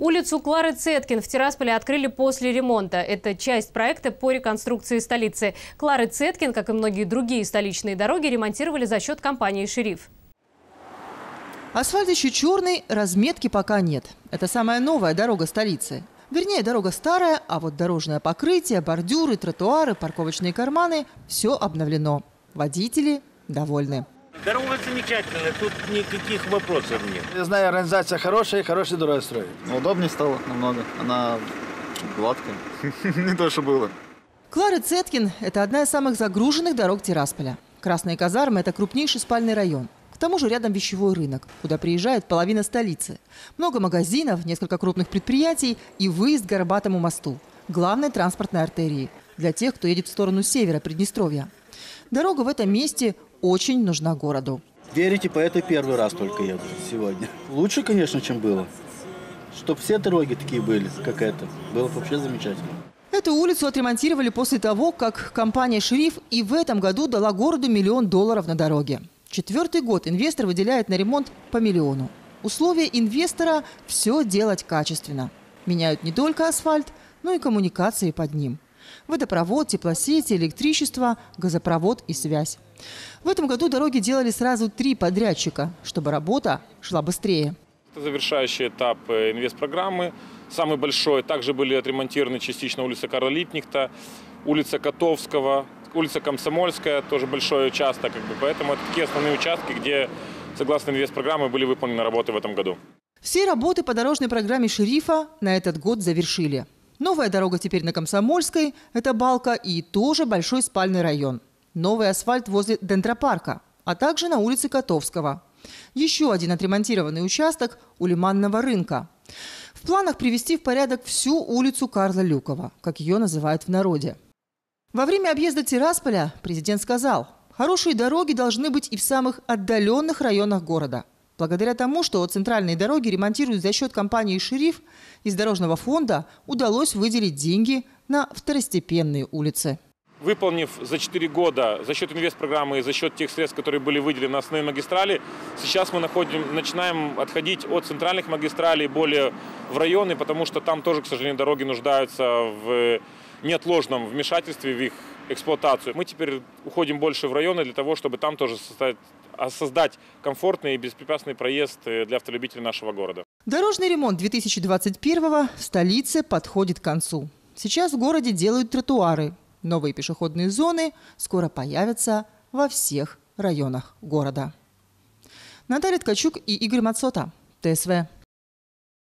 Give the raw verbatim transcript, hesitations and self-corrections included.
Улицу Клары Цеткин в Тирасполе открыли после ремонта. Это часть проекта по реконструкции столицы. Клары Цеткин, как и многие другие столичные дороги, ремонтировали за счет компании «Шериф». Асфальт еще черный, разметки пока нет. Это самая новая дорога столицы. Вернее, дорога старая, а вот дорожное покрытие, бордюры, тротуары, парковочные карманы – все обновлено. Водители довольны. Дорога замечательная, тут никаких вопросов нет. Я знаю, организация хорошая, хорошие дороги строят. Удобнее стало намного. Она гладкая. Не то, что было. Клары Цеткин – это одна из самых загруженных дорог Тирасполя. Красные казармы – это крупнейший спальный район. К тому же рядом вещевой рынок, куда приезжает половина столицы. Много магазинов, несколько крупных предприятий и выезд к Горбатому мосту – главной транспортной артерии для тех, кто едет в сторону севера Приднестровья. Дорога в этом месте очень нужна городу. Верите, по этой первый раз только еду сегодня. Лучше, конечно, чем было. Чтоб все дороги такие были, как эта. Было бы вообще замечательно. Эту улицу отремонтировали после того, как компания «Шериф» и в этом году дала городу миллион долларов на дороге. Четвертый год инвестор выделяет на ремонт по миллиону. Условия инвестора – все делать качественно. Меняют не только асфальт, но и коммуникации под ним. Водопровод, теплосети, электричество, газопровод и связь. В этом году дороги делали сразу три подрядчика, чтобы работа шла быстрее. Это завершающий этап инвестпрограммы. Самый большой. Также были отремонтированы частично улица Карла Липкнехта, улица Котовского, улица Комсомольская, тоже большой участок. Как бы, поэтому это такие основные участки, где, согласно инвестпрограмме, были выполнены работы в этом году. Все работы по дорожной программе «Шерифа» на этот год завершили. Новая дорога теперь на Комсомольской – это Балка и тоже большой спальный район. Новый асфальт возле Дендропарка, а также на улице Котовского. Еще один отремонтированный участок у Лиманного рынка. В планах привести в порядок всю улицу Карла Люкова, как ее называют в народе. Во время объезда Тирасполя президент сказал, хорошие дороги должны быть и в самых отдаленных районах города. Благодаря тому, что центральные дороги ремонтируют за счет компании «Шериф», из дорожного фонда удалось выделить деньги на второстепенные улицы. Выполнив за четыре года за счет инвестпрограммы и за счет тех средств, которые были выделены на основные магистрали, сейчас мы находим, начинаем отходить от центральных магистралей более в районы, потому что там тоже, к сожалению, дороги нуждаются в неотложном вмешательстве в их эксплуатацию. Мы теперь уходим больше в районы для того, чтобы там тоже создать, создать комфортный и беспрепятственный проезд для автолюбителей нашего города. Дорожный ремонт две тысячи двадцать первого в столице подходит к концу. Сейчас в городе делают тротуары. Новые пешеходные зоны скоро появятся во всех районах города. Наталья Ткачук и Игорь Мацота, ТСВ.